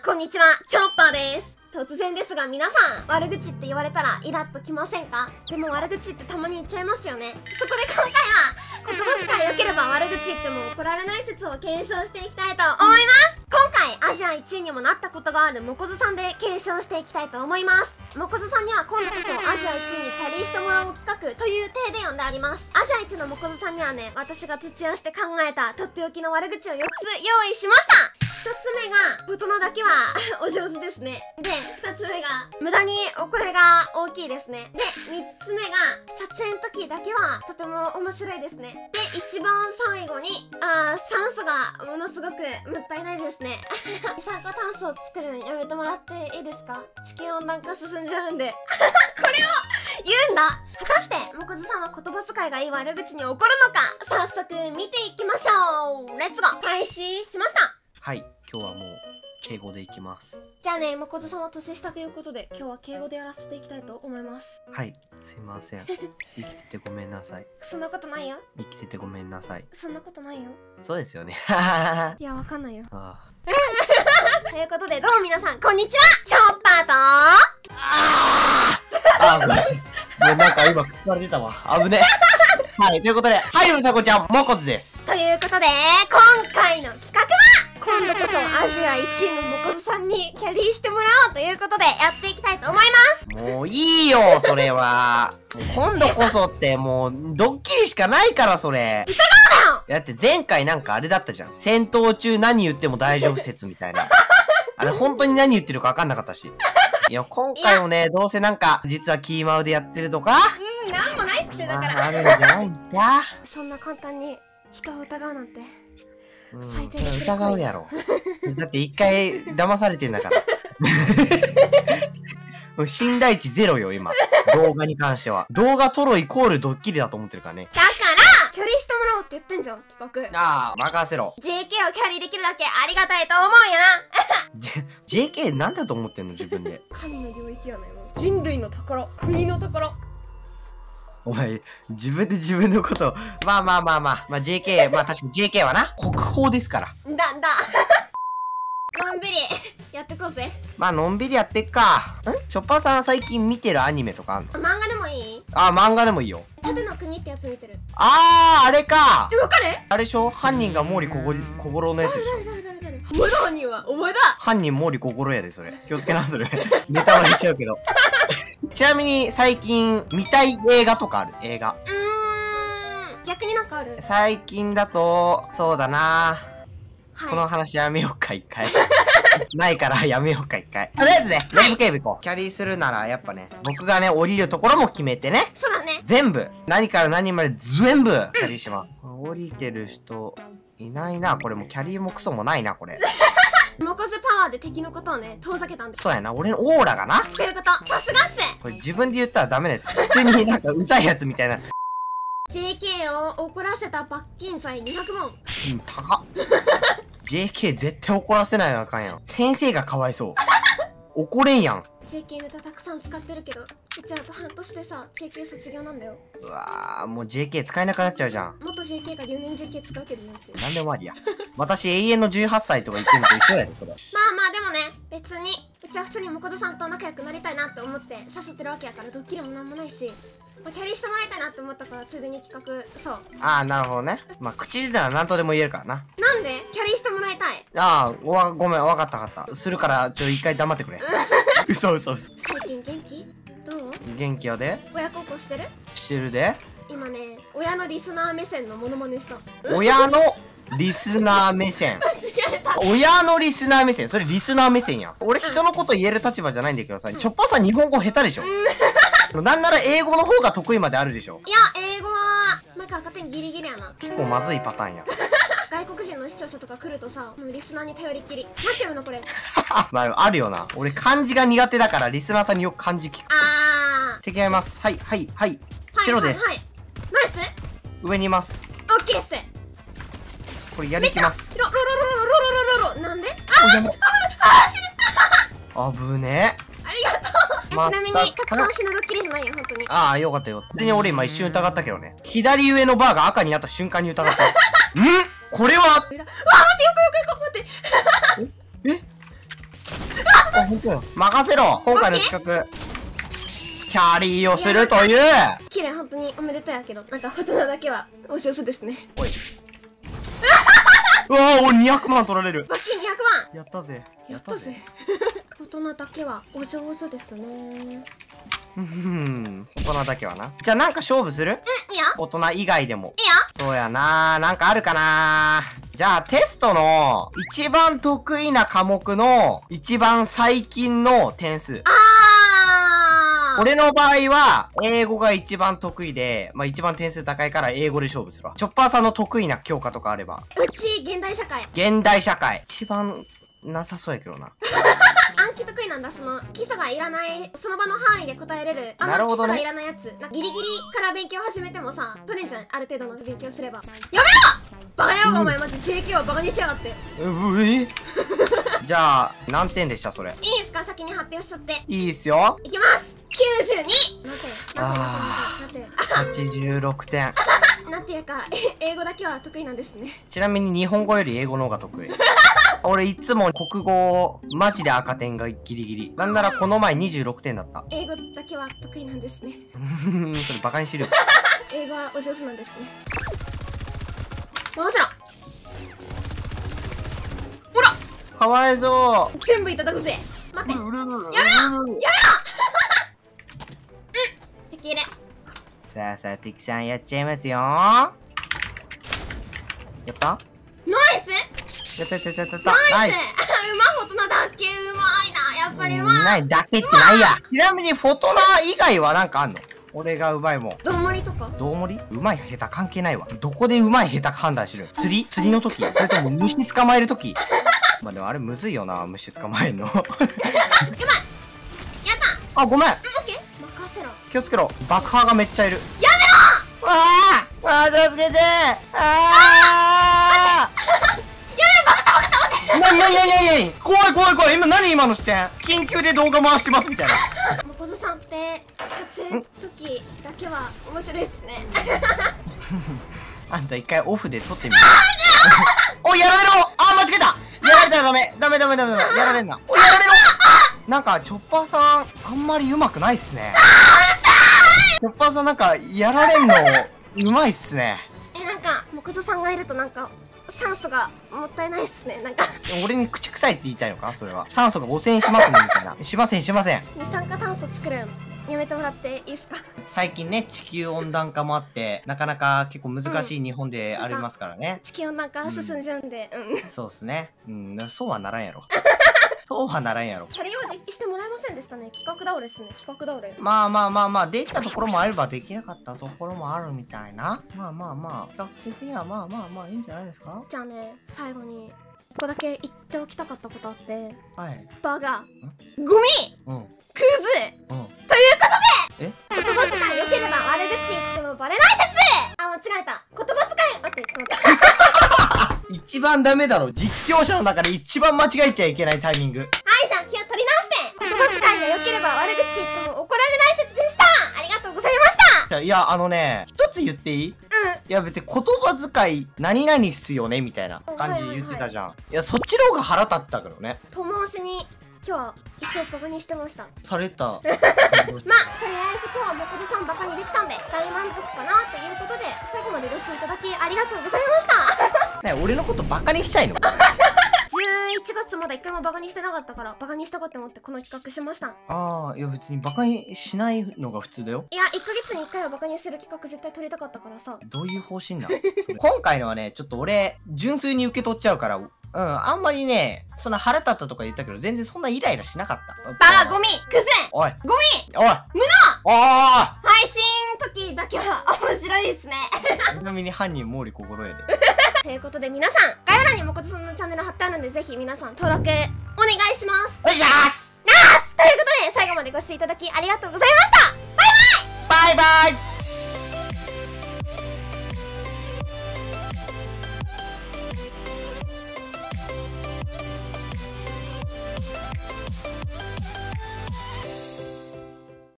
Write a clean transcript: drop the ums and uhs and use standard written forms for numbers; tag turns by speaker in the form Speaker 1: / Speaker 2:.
Speaker 1: こんにちは、チョッパーです。突然ですが皆さん、悪口って言われたらイラッときませんか？でも悪口ってたまに言っちゃいますよね。そこで今回は、言葉遣い良ければ悪口言っても怒られない説を検証していきたいと思います。今回、アジア1位にもなったことがあるモコズさんで検証していきたいと思います。モコズさんには今度こそアジア1位にキャリーしてもらおう企画という体で呼んであります。アジア1のモコズさんにはね、私が徹夜して考えたとっておきの悪口を4つ用意しました。1つ目が、大人だけはお上手ですね。で、2つ目が、無駄にお声が大きいですね。で、3つ目が、撮影の時だけはとても面白いですね。で、一番最後に、酸素がものすごくもったいないですね。二酸化炭素を作るのやめてもらっていいですか？地球温暖化進んじゃうんで。これを言うんだ。果たして、モコズさんは言葉遣いがいい悪口に怒るのか、早速見ていきましょう。レッツゴー！開始しました。
Speaker 2: はい、今日はもう敬語でいきます。
Speaker 1: じゃあね、モコズさんは年下ということで、今日は敬語でやらせていきたいと思います。
Speaker 2: はい、すいません。生きててごめんなさい。
Speaker 1: そんなことないよ。
Speaker 2: 生きててごめんなさい。
Speaker 1: そんなことないよ。
Speaker 2: そうですよね。
Speaker 1: いや、わかんないよ。
Speaker 2: あ
Speaker 1: ということで、どうも皆さん、こんにちは！チョッパーと
Speaker 2: 危ない。もうなんか今、口から出たわ。危ね。はい、ということで、はい、みさこちゃん、モコズです。
Speaker 1: ということで、今回の企画は、今度こそアジア1位のモコズさんにキャリーしてもらおうということで、やっていきたいと思います。
Speaker 2: もういいよ、それは。今度こそって、もう、ドッキリしかないから、それ。
Speaker 1: 疑うなよ！
Speaker 2: だって前回なんかあれだったじゃん。戦闘中何言っても大丈夫説みたいな。あれ本当に何言ってるか分かんなかったし。いや、今回もね、どうせなんか、実はキーマウでやってるとか
Speaker 1: なんもないってだから。
Speaker 2: あるんじゃないんだ。
Speaker 1: そんな簡単に人を疑うなんて。
Speaker 2: 最低です。疑うやろ。だって一回騙されてんだから。もう信頼値ゼロよ、今。動画に関しては。動画撮ろイコールドッキリだと思ってるからね。
Speaker 1: だからキャリーしてもらおうって言ってんじゃん、企画。
Speaker 2: ああ、任せろ。
Speaker 1: JK をキャリーできるだけありがたいと思うよ
Speaker 2: な。JK なんだと思ってんの自分で。
Speaker 1: 神の領域やないの。人類の宝、国の宝。
Speaker 2: お前、自分で自分のことを、まあ JK、まあ確かに JK はな、国宝ですから。
Speaker 1: のんびり、やってこうぜ。
Speaker 2: まあ、のんびりやってっか。チョッパーさん最近見てるアニメとかあんの？
Speaker 1: 漫画でもいい？
Speaker 2: あ、漫画でもいいよ。
Speaker 1: 盾の国ってやつ見てる。
Speaker 2: あれか。
Speaker 1: わかる？
Speaker 2: あれでしょ？犯人が毛利小五郎のやつでしょ？
Speaker 1: 誰お前だ、犯人はお前だ。
Speaker 2: 犯人毛利小五郎やで、それ。気をつけな、それ。ネタバレしちゃうけど。ちなみに最近見たい映画とかある？映画。
Speaker 1: 逆になんかある？
Speaker 2: 最近だと、そうだな、
Speaker 1: はい、
Speaker 2: この話やめようか、一回。ないからやめようか、一回。とりあえずね、レイブ警備行こう。キャリーするなら、やっぱね、僕がね、降りるところも決めてね。
Speaker 1: そうだね。
Speaker 2: 全部。何から何まで全部、キャリーします。降りてる人、いないな。これもうキャリーもクソもないな、これ。
Speaker 1: モコズパワーで敵のことをね、遠ざけたんです。
Speaker 2: そうやな、俺のオーラがな。
Speaker 1: そういうこと。さすがっす。
Speaker 2: これ自分で言ったらダメだよ。普通になんかうざいやつみたいな。
Speaker 1: JK を怒らせた罰金罪200万。
Speaker 2: 高っ。JK 絶対怒らせないのあかんやん。先生がかわいそう。怒れんやん。
Speaker 1: JK ネタたくさん使ってるけど、うちあと半年でさ、JK 卒業なんだよ。
Speaker 2: うわー、もう JK 使えなくなっちゃうじゃん。
Speaker 1: 元 JK が留年 JK 使うけどね、うち。
Speaker 2: なんでもありや。私永遠の18歳とか言ってるのと一緒やで、これ。
Speaker 1: まあでもね、別に、うちは普通にモコズさんと仲良くなりたいなって思って誘ってるわけやから、ドッキリもなんもないし、まあ、キャリーしてもらいたいなって思ったから、ついでに企画、そう。
Speaker 2: ああ、なるほどね。まあ、口でなら何とでも言えるからな。
Speaker 1: なんでキャリーしてもらいたい。
Speaker 2: ああ、ごめん、わかった。するから、一回黙ってくれ。嘘。
Speaker 1: 最近元気？どう？
Speaker 2: 元気やで？
Speaker 1: 親孝行してる？
Speaker 2: してるで？
Speaker 1: 今ね、親のリスナー目線のモノマネした。
Speaker 2: 親のリスナー目線。
Speaker 1: 間違えた。
Speaker 2: 親のリスナー目線。それリスナー目線やん。俺人のこと言える立場じゃないんだけどさ、チョッパーさん日本語下手でしょ？なんなら英語の方が得意まであるでしょ？い
Speaker 1: や、英語は、なんか勝手にギリギリやな。
Speaker 2: 結構まずいパターンや。
Speaker 1: 外国人の視聴者とか来るとさ、もうリスナーに頼りっきり。なんていうのこれ。
Speaker 2: まあ、あるよな。俺漢字が苦手だからリスナーさんによく漢字聞く。敵がいます。はい。白です。
Speaker 1: はい。ナイス。
Speaker 2: 上にいます。
Speaker 1: オッケーっす。
Speaker 2: これやりきます。
Speaker 1: ロ。なんで？
Speaker 2: 危ねえ。
Speaker 1: ありがとう。ちなみに、拡散しのドッキリじゃないよ、本当に。
Speaker 2: ああ、よかったよ。普通に俺今一瞬疑ったけどね。左上のバーが赤になった瞬間に疑った。これは？
Speaker 1: 待って、よく待って。
Speaker 2: あ、ほんとよ。任せろ。今回の企画、キャリーをするという。
Speaker 1: 綺麗、本当におめでたいやけど、なんか大人だけはお上手ですね。おい。
Speaker 2: うわー、俺200万取られる。
Speaker 1: 罰金200万。
Speaker 2: やったぜ。
Speaker 1: やったぜ。大人だけはお上手ですね。
Speaker 2: 大人だけはな。じゃあなんか勝負する？
Speaker 1: いいよ。
Speaker 2: 大人以外でも。
Speaker 1: いいよ。
Speaker 2: そうやな。なんかあるかな。じゃあテストの一番得意な科目の一番最近の点数。俺の場合は、英語が一番得意で、まあ一番点数高いから英語で勝負するわ。チョッパーさんの得意な教科とかあれば。
Speaker 1: うち、現代社会。
Speaker 2: 現代社会。一番なさそうやけどな。
Speaker 1: 暗記得意なんだ。その基礎がいらない、その場の範囲で答えれる。
Speaker 2: なるほどね。
Speaker 1: 基礎がいらないやつ。なんかギリギリから勉強始めてもさ、取れんじゃん。ある程度の勉強すれば。やめろ！バカ野郎がお前マジ JK をバカにしやがって。
Speaker 2: じゃあ、何点でしたそれ？
Speaker 1: いいですか？先に発表しちゃって。
Speaker 2: いいっすよ。
Speaker 1: いきます！ 92！
Speaker 2: なんて86点。
Speaker 1: なんていうか、英語だけは得意なんですね。
Speaker 2: ちなみに日本語より英語の方が得意。俺いつも国語、マジで赤点がギリギリ。なんならこの前26点だった。
Speaker 1: 英語だけは得意なんですね。
Speaker 2: それバカにしてるよ。
Speaker 1: 英語はお上手なんですね。回せろ。ほら
Speaker 2: かわいそう。
Speaker 1: 全部いただくぜ。待って。やめろ！やめろ！敵いる。
Speaker 2: さあさあ、敵さんやっちゃいますよ。やった
Speaker 1: ナイス！
Speaker 2: やったやったやったやった。
Speaker 1: ナイス！うまい大人だっけ？うまいな。やっぱりうまい。
Speaker 2: ないだけってないや。ちなみにフォトナ以外はなんかあんの？俺がうまいもん。
Speaker 1: どんもりとか？
Speaker 2: どうもり？うまい下手関係ないわ。どこでうまい下手判断してる？釣りの時？それとも虫捕まえる時？まあでもあれむずいよな、虫捕まえるの。
Speaker 1: やばい！やった！
Speaker 2: あ、ごめん。
Speaker 1: オッケー？任せろ。
Speaker 2: 気をつけろ。爆破がめっちゃいる。
Speaker 1: やめろ！
Speaker 2: あー助けてあーな怖い今何の視点緊急で動画回してますみたいな。
Speaker 1: もこずさんって撮影の時だけは面白いっすね。
Speaker 2: あんた一回オフで撮ってみる。おいやられろ。あー間違えた。やられたらダメやられんな。おいやられろ。なんかチョッパーさんあんまりうまくないっすね。チョッパーさんなんかやられんのうまいっすね。
Speaker 1: なんかもこずさんがいるとなんか酸素がもったいないっすね。なんか
Speaker 2: 俺に口臭いって言いたいのかそれは。酸素が汚染しますねみたいな。しません。
Speaker 1: 二酸化炭素作るのやめてもらっていいっすか？
Speaker 2: 最近ね地球温暖化もあってなかなか結構難しい日本でありますからね。
Speaker 1: 地球温暖化進んじゃうんで、
Speaker 2: そうっすね。そうはならんやろ。そうはならんやろ。
Speaker 1: キャリーはしてもらえませんでしたね。企画倒れですね。企画倒れ。
Speaker 2: まあできたところもあればできなかったところもあるみたいな。企画的にはいいんじゃないですか。
Speaker 1: じゃあね、最後にここだけ言っておきたかったことあって。
Speaker 2: はい。
Speaker 1: バカゴミクズということで、言葉遣い良ければ悪口言ってもバレない説。間違えた。言葉遣い待って、ちょっと待って。
Speaker 2: 一番ダメだろ。実況者の中で一番間違えちゃいけないタイミング。
Speaker 1: はい、じゃあ気を取り直して。言葉遣いが良ければ悪口言っても怒られない説でした。ありがとうございました。
Speaker 2: いや一つ言っていい？いや別に言葉遣い何々っすよねみたいな感じで言ってたじゃん。いやそっちの方が腹立ったけどね。友
Speaker 1: 押しに今日は一生バカにしてました。
Speaker 2: された。
Speaker 1: まあとりあえず今日はもこずさんバカにできたんで大満足かなっていうことで、最後までご視聴いただきありがとうございました。
Speaker 2: ね、俺のことバカにしたいの？
Speaker 1: 11月まだ一回もバカにしてなかったからバカにしたかって思ってこの企画しました。
Speaker 2: いや別にバカにしないのが普通だよ。
Speaker 1: いや1ヶ月に1回はバカにする企画絶対取りたかったからさ。
Speaker 2: どういう方針なの？今回のはねちょっと俺純粋に受け取っちゃうから、あんまりねそんな腹立ったとか言ったけど全然そんなイライラしなかった。
Speaker 1: バカゴミクズ
Speaker 2: おい
Speaker 1: ゴミ
Speaker 2: おい
Speaker 1: 無能配信時だけは面白いですね。
Speaker 2: ちなみに犯人毛利心得で。
Speaker 1: ということで皆さん概要欄にもこずさんのチャンネル貼ってあるんでぜひ皆さん登録お願いします。
Speaker 2: お願いします。
Speaker 1: ということで最後までご視聴いただきありがとうございました。バイバイ。
Speaker 2: バイバイ。